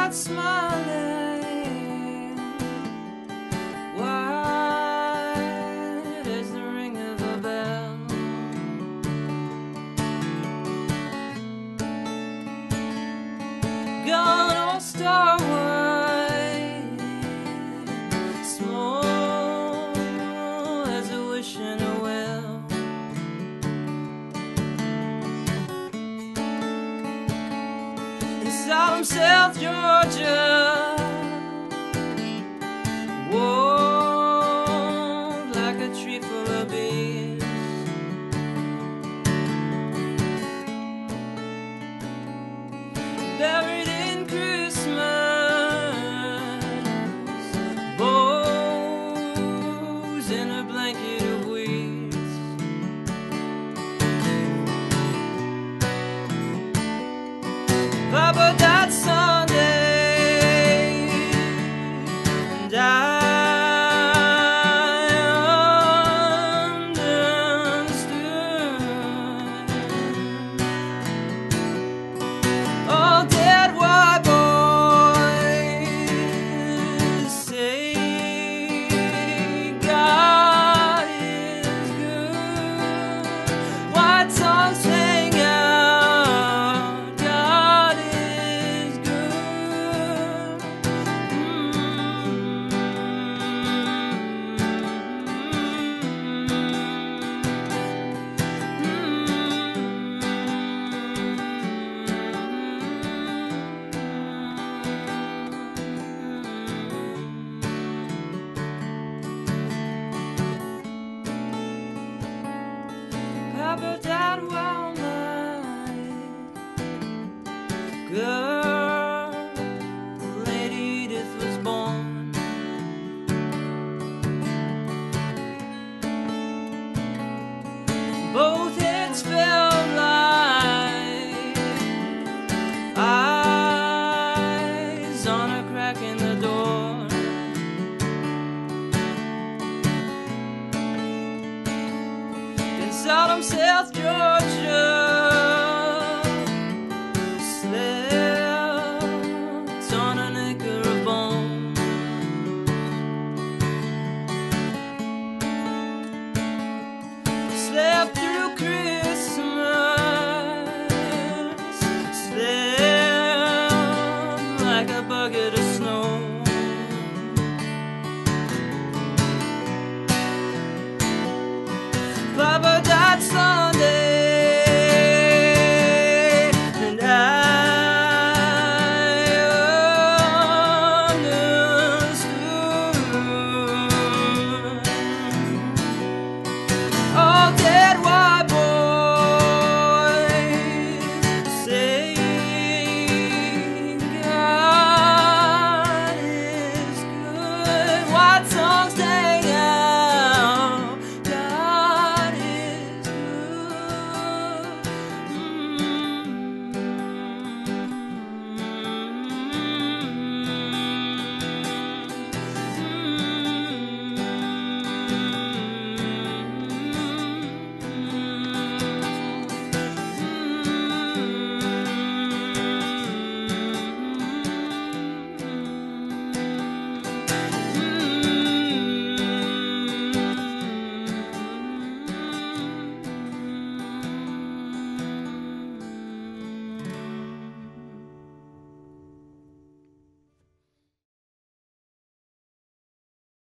not smiling? White as the ring of a bell. Gone all star white, small as a wish in a well. In solemn South Georgia, walled like a tree full of bees. Buried in Christmas, bows in a blanket of weeds. Papa died Sunday, and I understood. All dead white boys say God is good. White tongues hang out, God is good. Papa died white.